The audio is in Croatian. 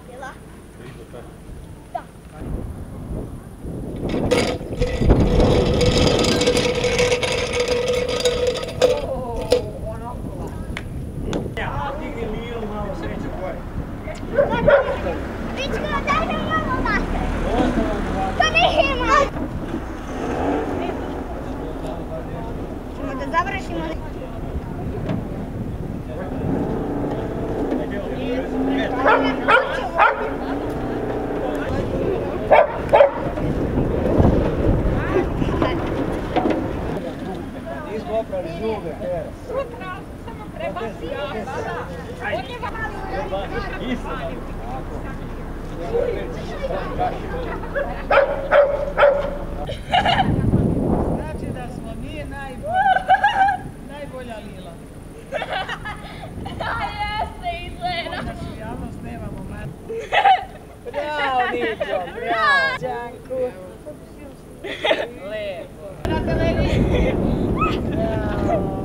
Lila? Da. Digni Lilu malo sreće gore. Pička, daj nam malo nase. To ne ima. Ćemo da završimo. Nismo oprali zube, Pera. Sutra samo prebaci jaka. Od njega Znači da smo mi najbolja Lila. Da jeste izgleda. Našu javnost nemamo mati. Bravo, Nico, bravo. Đanku. Lepo. Na televiziji. Bravo.